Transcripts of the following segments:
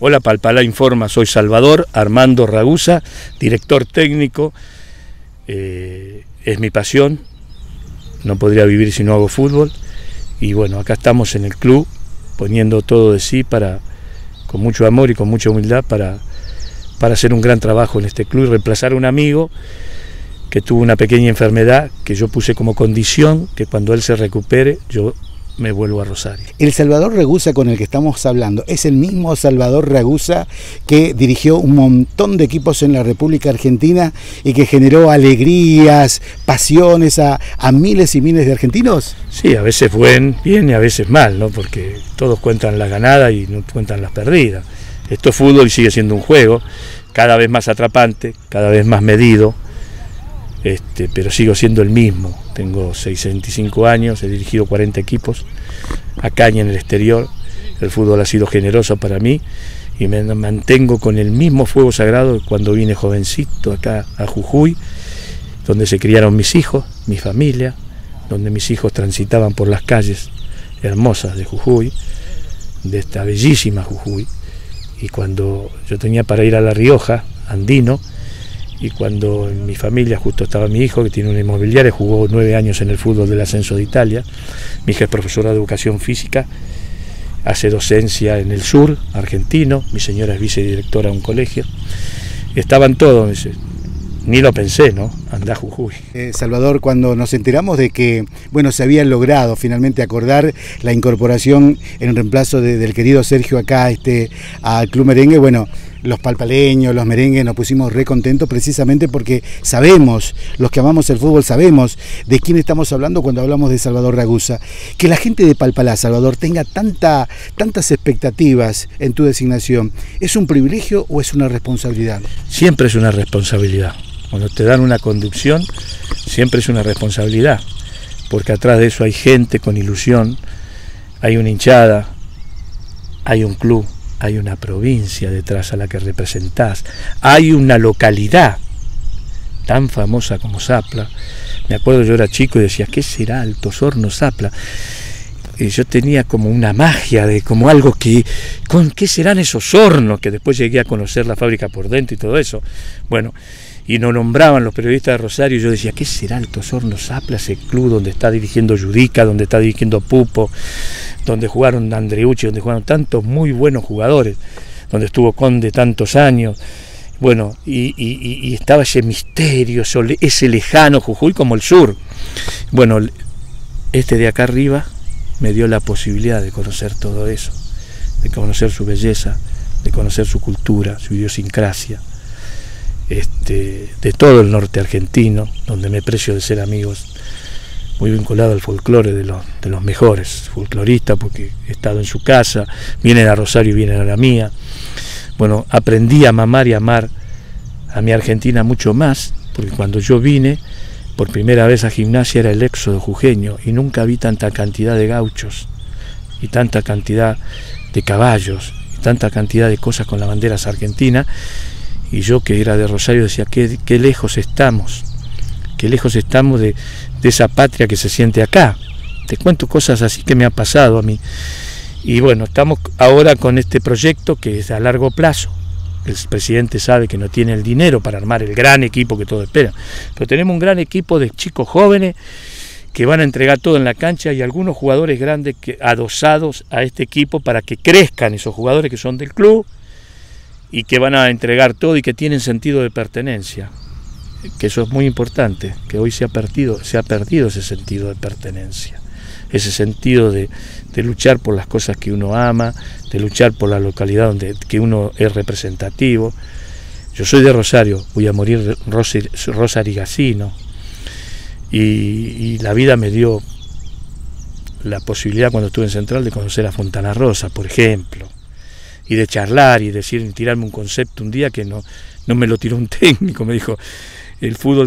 Hola, Palpalá Informa, soy Salvador Armando Ragusa, director técnico. Es mi pasión, no podría vivir si no hago fútbol. Y bueno, acá estamos en el club, poniendo todo de sí con mucho amor y con mucha humildad para hacer un gran trabajo en este club y reemplazar a un amigo que tuvo una pequeña enfermedad que yo puse como condición que cuando él se recupere yo me vuelvo a Rosario. El Salvador Ragusa con el que estamos hablando es el mismo Salvador Ragusa que dirigió un montón de equipos en la República Argentina y que generó alegrías, pasiones a miles y miles de argentinos. Sí, a veces bien y a veces mal, ¿no? Porque todos cuentan las ganadas y no cuentan las perdidas. Esto es fútbol y sigue siendo un juego, cada vez más atrapante, cada vez más medido. Pero sigo siendo el mismo. Tengo 65 años, he dirigido 40 equipos acá y en el exterior. El fútbol ha sido generoso para mí y me mantengo con el mismo fuego sagrado cuando vine jovencito acá a Jujuy, donde se criaron mis hijos, mi familia, donde mis hijos transitaban por las calles hermosas de Jujuy, de esta bellísima Jujuy, y cuando yo tenía para ir a La Rioja, andino, y cuando en mi familia justo estaba mi hijo, que tiene una inmobiliaria, jugó 9 años en el fútbol del ascenso de Italia, mi hija es profesora de educación física, hace docencia en el sur argentino, mi señora es vicedirectora de un colegio, estaban todos, ni lo pensé, ¿no? Andá a Jujuy. Salvador, cuando nos enteramos de que, bueno, se había logrado finalmente acordar la incorporación en reemplazo del querido Sergio acá al Club Merengue, bueno, los palpaleños, los merengues nos pusimos re contentos precisamente porque sabemos, los que amamos el fútbol sabemos de quién estamos hablando cuando hablamos de Salvador Ragusa. Que la gente de Palpalá, Salvador, tenga tantas expectativas en tu designación, ¿es un privilegio o es una responsabilidad? Siempre es una responsabilidad. Cuando te dan una conducción, siempre es una responsabilidad, porque atrás de eso hay gente con ilusión, hay una hinchada, hay un club, hay una provincia detrás a la que representás, hay una localidad tan famosa como Zapla. Me acuerdo, yo era chico y decía, ¿qué será Altos Hornos Zapla? Y yo tenía como una magia de como algo que, ¿qué serán esos hornos? Que después llegué a conocer la fábrica por dentro y todo eso. Bueno, y nos nombraban los periodistas de Rosario, y yo decía, ¿qué será Altos Hornos Zapla? Ese club donde está dirigiendo Judica, donde está dirigiendo Pupo, donde jugaron Andreucci, donde jugaron tantos muy buenos jugadores, donde estuvo Conde tantos años, bueno, y estaba ese misterio, ese lejano Jujuy como el sur. Bueno, de acá arriba me dio la posibilidad de conocer todo eso, de conocer su belleza, de conocer su cultura, su idiosincrasia, de todo el norte argentino, donde me precio de ser amigos, muy vinculado al folclore de los mejores folcloristas, porque he estado en su casa, vienen a Rosario y vienen a la mía. Bueno, aprendí a mamar y amar a mi Argentina mucho más, porque cuando yo vine por primera vez a Gimnasia era el éxodo jujeño y nunca vi tanta cantidad de gauchos y tanta cantidad de caballos y tanta cantidad de cosas con las banderas argentinas. Y yo, que era de Rosario, decía, qué lejos estamos de esa patria que se siente acá. Te cuento cosas así que me ha pasado a mí. Y bueno, estamos ahora con este proyecto que es a largo plazo. El presidente sabe que no tiene el dinero para armar el gran equipo que todos esperan, pero tenemos un gran equipo de chicos jóvenes que van a entregar todo en la cancha y algunos jugadores grandes adosados a este equipo para que crezcan esos jugadores que son del club y que van a entregar todo y que tienen sentido de pertenencia, que eso es muy importante, que hoy se ha perdido ese sentido de pertenencia, ese sentido de luchar por las cosas que uno ama, de luchar por la localidad que uno es representativo. Yo soy de Rosario, voy a morir rosarigacino, y la vida me dio la posibilidad cuando estuve en Central de conocer a Fontana Rosa, por ejemplo, y de charlar y tirarme un concepto un día que no me lo tiró un técnico, me dijo, el fútbol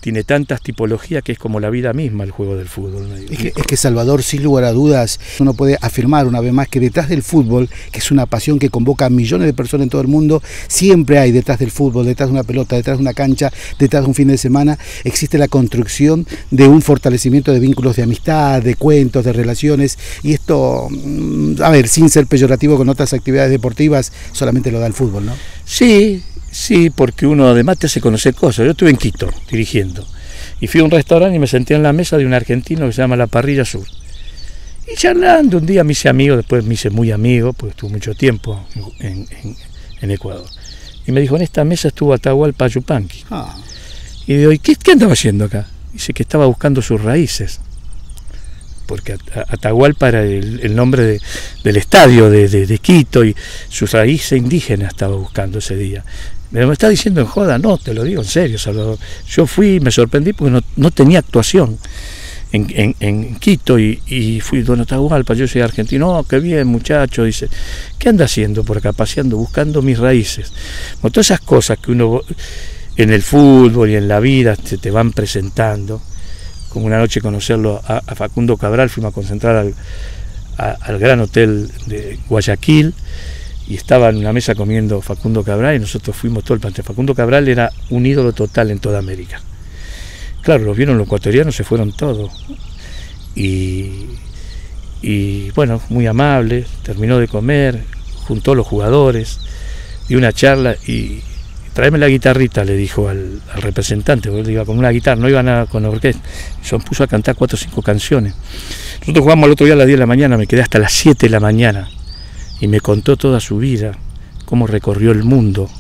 tiene tantas tipologías que es como la vida misma el juego del fútbol. Es que Salvador, sin lugar a dudas, uno puede afirmar una vez más que detrás del fútbol, que es una pasión que convoca a millones de personas en todo el mundo, siempre hay detrás del fútbol, detrás de una pelota, detrás de una cancha, detrás de un fin de semana, existe la construcción de un fortalecimiento de vínculos de amistad, de cuentos, de relaciones, y esto, a ver, sin ser peyorativo con otras actividades deportivas, solamente lo da el fútbol, ¿no? Sí, porque uno además te hace conocer cosas. Yo estuve en Quito dirigiendo y fui a un restaurante y me senté en la mesa de un argentino que se llama La Parrilla Sur. Y charlando, un día me hice amigo, después me hice muy amigo, porque estuve mucho tiempo en Ecuador. Y me dijo, en esta mesa estuvo Atahualpa Yupanqui. Y digo, ¿y qué andaba haciendo acá? Dice que estaba buscando sus raíces. Porque Atahualpa era el nombre del estadio de Quito y sus raíces indígenas estaba buscando ese día. Me está diciendo en joda, no, te lo digo en serio, Salvador. Yo fui y me sorprendí porque no tenía actuación en Quito y fui, don Atahualpa, yo soy argentino. Oh, qué bien, muchacho. Dice, ¿qué anda haciendo por acá? Paseando, buscando mis raíces. Bueno, todas esas cosas que uno en el fútbol y en la vida te van presentando. Como una noche conocerlo a Facundo Cabral, fuimos a concentrar al Gran Hotel de Guayaquil y estaba en una mesa comiendo Facundo Cabral y nosotros fuimos todo el plantel. Facundo Cabral era un ídolo total en toda América. Claro, los vieron los ecuatorianos, se fueron todos. Y bueno, muy amable, terminó de comer, juntó a los jugadores, dio una charla y tráeme la guitarrita, le dijo al representante, porque él iba con una guitarra, no iba nada con orquesta. Se puso a cantar 4 o 5 canciones. Nosotros jugamos el otro día a las 10 de la mañana, me quedé hasta las 7 de la mañana y me contó toda su vida, cómo recorrió el mundo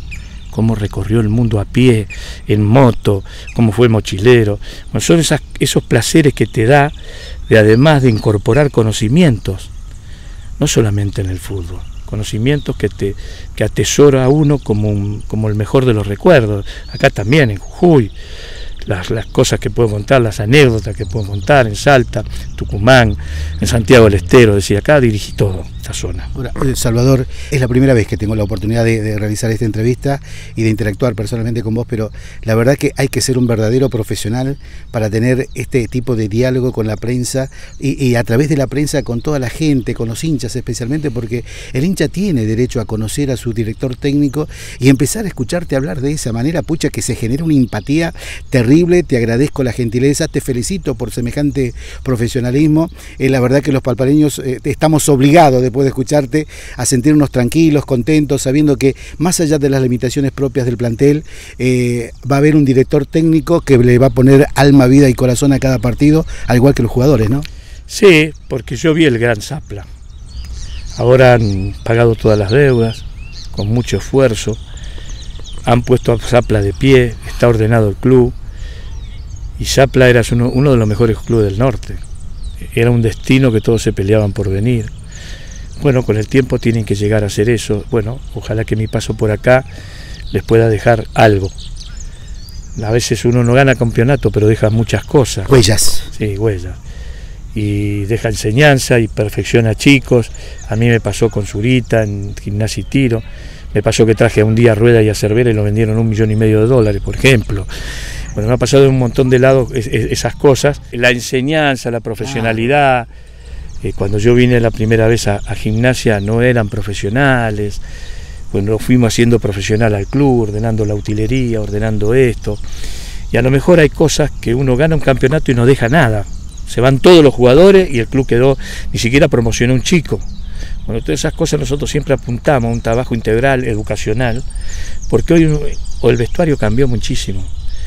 a pie, en moto, cómo fue mochilero. Bueno, son esos placeres que te da, de además de incorporar conocimientos, no solamente en el fútbol, conocimientos que atesora a uno como el mejor de los recuerdos. Acá también, en Jujuy, las cosas que puedo contar, las anécdotas que puedo contar, en Salta, Tucumán, en Santiago del Estero, decía, acá dirigí todo esta zona. Ahora, Salvador, es la primera vez que tengo la oportunidad de realizar esta entrevista y de interactuar personalmente con vos, pero la verdad que hay que ser un verdadero profesional para tener este tipo de diálogo con la prensa y a través de la prensa con toda la gente, con los hinchas especialmente, porque el hincha tiene derecho a conocer a su director técnico y empezar a escucharte hablar de esa manera, pucha, que se genera una empatía terrible. Te agradezco la gentileza, te felicito por semejante profesionalismo. La verdad que los palpareños estamos obligados, después de escucharte, a sentirnos tranquilos, contentos, sabiendo que más allá de las limitaciones propias del plantel, va a haber un director técnico que le va a poner alma, vida y corazón a cada partido, al igual que los jugadores, ¿no? Sí, porque yo vi el gran Zapla. Ahora han pagado todas las deudas, con mucho esfuerzo, han puesto a Zapla de pie, está ordenado el club. Y Zapla era uno de los mejores clubes del norte. Era un destino que todos se peleaban por venir. Bueno, con el tiempo tienen que llegar a hacer eso. Bueno, ojalá que mi paso por acá les pueda dejar algo. A veces uno no gana campeonato, pero deja muchas cosas. Huellas. Sí, huellas. Y deja enseñanza y perfecciona a chicos. A mí me pasó con Zurita en Gimnasia y Tiro. Me pasó que traje a un día a Rueda y a Cervera y lo vendieron $1,5 millones, por ejemplo. Bueno, me ha pasado de un montón de lados esas cosas. La enseñanza, la profesionalidad. Cuando yo vine la primera vez a Gimnasia no eran profesionales. Bueno, lo fuimos haciendo profesional al club, ordenando la utilería, ordenando esto. Y a lo mejor hay cosas que uno gana un campeonato y no deja nada. Se van todos los jugadores y el club quedó, ni siquiera promocionó un chico. Bueno, todas esas cosas nosotros siempre apuntamos a un trabajo integral, educacional, porque hoy el vestuario cambió muchísimo.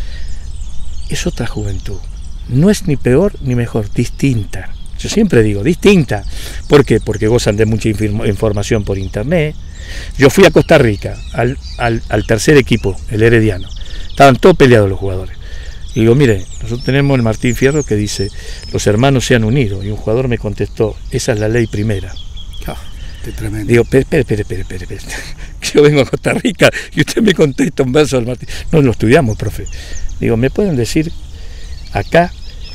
Es otra juventud, no es ni peor ni mejor, distinta. Yo siempre digo, distinta. ¿Por qué? Porque gozan de mucha información por internet. Yo fui a Costa Rica, al tercer equipo, el Herediano. Estaban todos peleados los jugadores. Y digo, mire, nosotros tenemos el Martín Fierro que dice, los hermanos se han unido. Y un jugador me contestó, esa es la ley primera. Qué tremendo. Digo, espere, que yo vengo a Costa Rica y usted me contesta un verso del Martín. No lo estudiamos, profe. Digo, ¿me pueden decir acá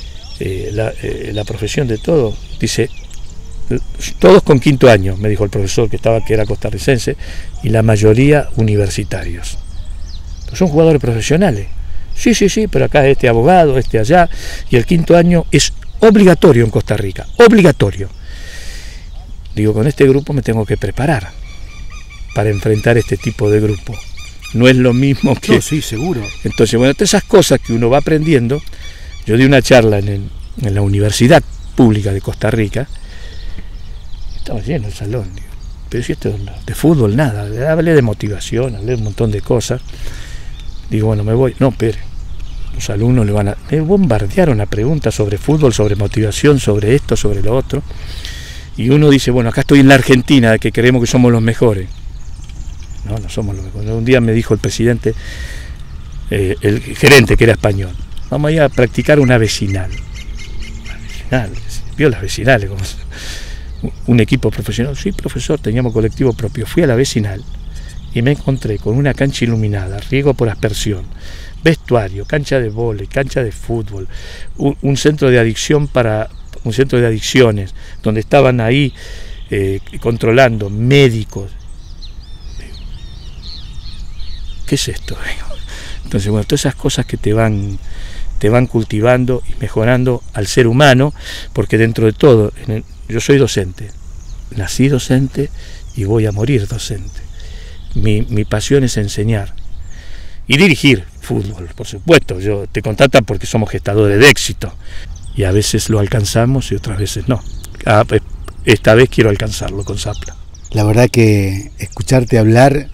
la profesión de todos? Dice, todos con 5º año, me dijo el profesor que era costarricense, y la mayoría universitarios. Pero son jugadores profesionales. Sí, pero acá este abogado, este allá, y el quinto año es obligatorio en Costa Rica, obligatorio. Digo, con este grupo me tengo que preparar para enfrentar este tipo de grupo. No es lo mismo que... No, sí, seguro. Entonces, bueno, todas esas cosas que uno va aprendiendo. Yo di una charla en la Universidad Pública de Costa Rica, estaba lleno el salón, digo, pero si esto de fútbol nada, hablé de motivación, hablé de un montón de cosas. Digo, bueno, me voy. No, espere, los alumnos me bombardearon a preguntas sobre fútbol, sobre motivación, sobre esto, sobre lo otro. Y uno dice, bueno, acá estoy en la Argentina, que creemos que somos los mejores. No, no somos los mejores. Un día me dijo el presidente, el gerente, que era español, vamos a ir a practicar una vecinal. Una vecinal, vio las vecinales, como un equipo profesional. Sí, profesor, teníamos colectivo propio. Fui a la vecinal y me encontré con una cancha iluminada, riego por aspersión, vestuario, cancha de vóley, cancha de fútbol, un centro de adicción un centro de adicciones, donde estaban ahí controlando médicos. ¿Qué es esto? Entonces, bueno, todas esas cosas que te van cultivando y mejorando al ser humano, porque dentro de todo, yo soy docente, nací docente y voy a morir docente. Mi pasión es enseñar y dirigir fútbol, por supuesto. Te contratan porque somos gestadores de éxito y a veces lo alcanzamos y otras veces no. Esta vez quiero alcanzarlo con Zapla. La verdad que escucharte hablar,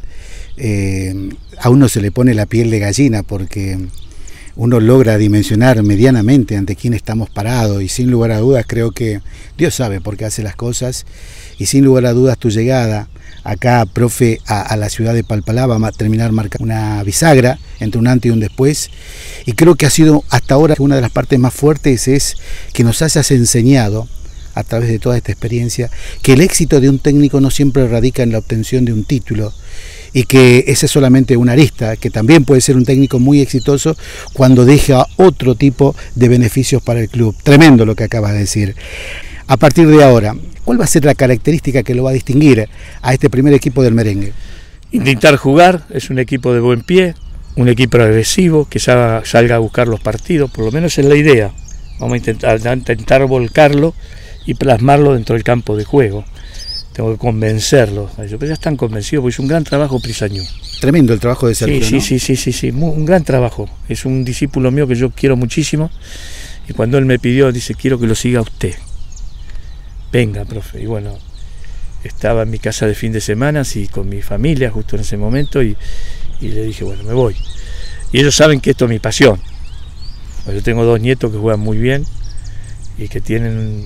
a uno se le pone la piel de gallina, porque uno logra dimensionar medianamente ante quién estamos parados, y sin lugar a dudas creo que Dios sabe por qué hace las cosas, y sin lugar a dudas tu llegada acá, profe, a la ciudad de Palpalá va a terminar marcando una bisagra entre un antes y un después, y creo que ha sido hasta ahora una de las partes más fuertes, es que nos hayas enseñado a través de toda esta experiencia que el éxito de un técnico no siempre radica en la obtención de un título, y que esa es solamente una arista, que también puede ser un técnico muy exitoso cuando deja otro tipo de beneficios para el club. Tremendo lo que acabas de decir. A partir de ahora, ¿cuál va a ser la característica que lo va a distinguir a este primer equipo del merengue? Intentar jugar, es un equipo de buen pie, un equipo agresivo, que salga a buscar los partidos, por lo menos es la idea. Vamos a intentar volcarlo y plasmarlo dentro del campo de juego. Tengo que convencerlos, pero ya están convencidos, porque es un gran trabajo Prisañú. Tremendo el trabajo de Sergio, ¿no? Sí, un gran trabajo. Es un discípulo mío que yo quiero muchísimo, y cuando él me pidió, dice, quiero que lo siga usted. Venga, profe. Y bueno, estaba en mi casa de fin de semana, y con mi familia justo en ese momento, y le dije, bueno, me voy. Y ellos saben que esto es mi pasión. Yo tengo 2 nietos que juegan muy bien y que tienen...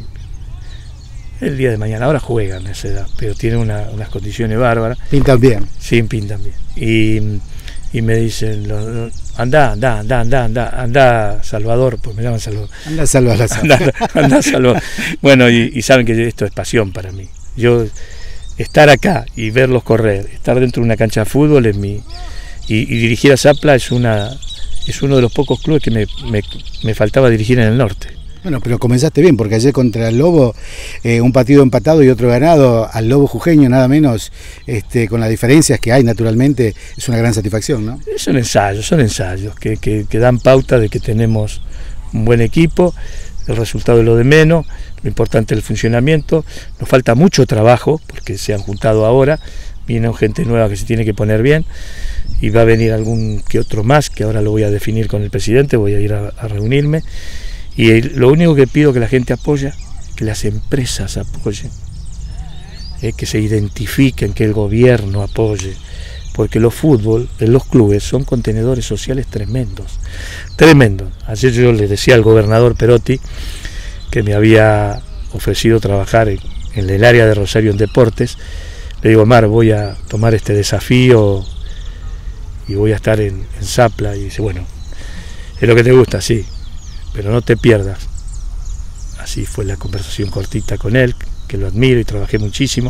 el día de mañana, ahora juegan a esa edad, pero tienen unas condiciones bárbaras. Pintan bien. Sí, pintan bien. Y me dicen, anda, Salvador, pues me llaman Salvador. Anda, Salvador. Anda, Salvador. Bueno, y saben que esto es pasión para mí. Yo, estar acá y verlos correr, estar dentro de una cancha de fútbol, y dirigir a Zapla es uno de los pocos clubes que me faltaba dirigir en el norte. Bueno, pero comenzaste bien, porque ayer contra el Lobo, un partido empatado y otro ganado, al Lobo jujeño nada menos, con las diferencias que hay naturalmente, es una gran satisfacción, ¿no? Son ensayos que dan pauta de que tenemos un buen equipo, el resultado es lo de menos, lo importante es el funcionamiento. Nos falta mucho trabajo, porque se han juntado ahora, viene gente nueva que se tiene que poner bien, y va a venir algún que otro más, que ahora lo voy a definir con el presidente, voy a ir a reunirme. Y lo único que pido que la gente apoya, que las empresas apoyen, que se identifiquen, que el gobierno apoye, porque los fútbol, los clubes, son contenedores sociales tremendos. Ayer yo le decía al gobernador Perotti, que me había ofrecido trabajar en el área de Rosario en deportes, le digo, Omar, voy a tomar este desafío y voy a estar en Zapla, y dice, bueno, es lo que te gusta, sí, pero no te pierdas. Así fue la conversación cortita con él, que lo admiro y trabajé muchísimo,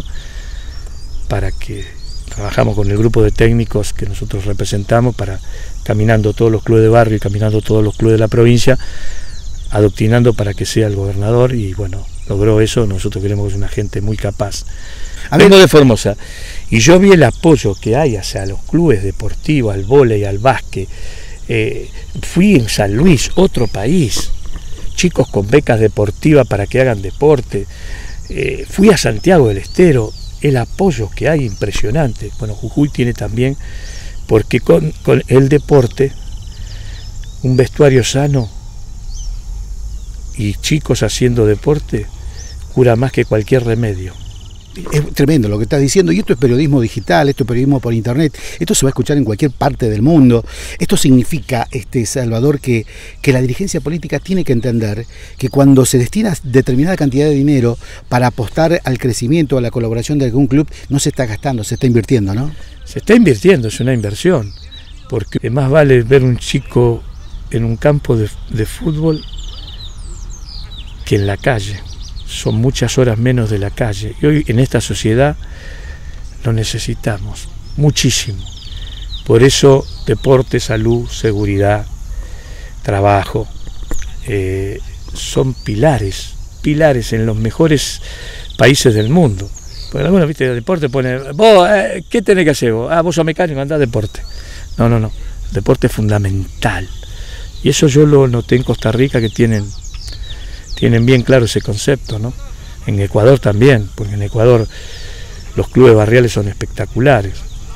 trabajamos con el grupo de técnicos que nosotros representamos, caminando todos los clubes de barrio y caminando todos los clubes de la provincia, adoctrinando para que sea el gobernador, y bueno, logró eso. Nosotros queremos que es una gente muy capaz. Vengo de Formosa, y yo vi el apoyo que hay hacia los clubes deportivos, al vóley, al básquet, Fui en San Luis, otro país, chicos con becas deportivas para que hagan deporte. Fui a Santiago del Estero, el apoyo que hay impresionante. Bueno, Jujuy tiene también, porque con el deporte, un vestuario sano y chicos haciendo deporte cura más que cualquier remedio. Es tremendo lo que estás diciendo, y esto es periodismo digital, esto es periodismo por internet, esto se va a escuchar en cualquier parte del mundo. Esto significa, Salvador, que la dirigencia política tiene que entender que cuando se destina determinada cantidad de dinero para apostar al crecimiento, a la colaboración de algún club, no se está gastando, se está invirtiendo, ¿no? Se está invirtiendo, es una inversión, porque más vale ver un chico en un campo de fútbol que en la calle. Son muchas horas menos de la calle, y hoy en esta sociedad lo necesitamos muchísimo. Por eso deporte, salud, seguridad, trabajo son pilares en los mejores países del mundo. Porque algunos, viste, el deporte pone, vos, ¿qué tenés que hacer vos? Vos sos mecánico, andá a deporte. No, el deporte es fundamental, y eso yo lo noté en Costa Rica, que tienen bien claro ese concepto, ¿no? En Ecuador también, porque en Ecuador los clubes barriales son espectaculares.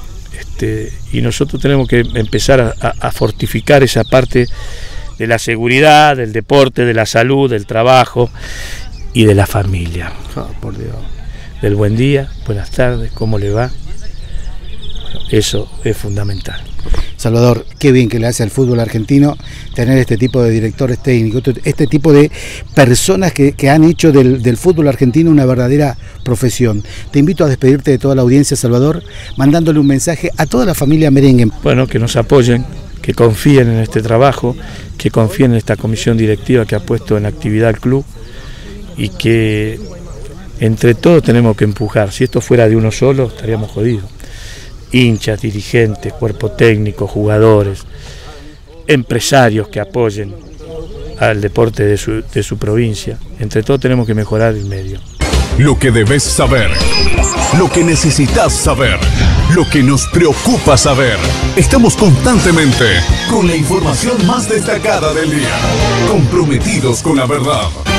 Y nosotros tenemos que empezar a fortificar esa parte de la seguridad, del deporte, de la salud, del trabajo y de la familia. Oh, por Dios. Del buen día, buenas tardes, ¿cómo le va? Bueno, eso es fundamental. Salvador, qué bien que le hace al fútbol argentino tener este tipo de directores técnicos, este tipo de personas que han hecho del fútbol argentino una verdadera profesión. Te invito a despedirte de toda la audiencia, Salvador, mandándole un mensaje a toda la familia merengue. Bueno, que nos apoyen, que confíen en este trabajo, que confíen en esta comisión directiva que ha puesto en actividad al club, y que entre todos tenemos que empujar. Si esto fuera de uno solo, estaríamos jodidos. Hinchas, dirigentes, cuerpo técnico, jugadores, empresarios que apoyen al deporte de su provincia. Entre todos tenemos que mejorar el medio. Lo que debes saber, lo que necesitas saber, lo que nos preocupa saber. Estamos constantemente con la información más destacada del día, comprometidos con la verdad.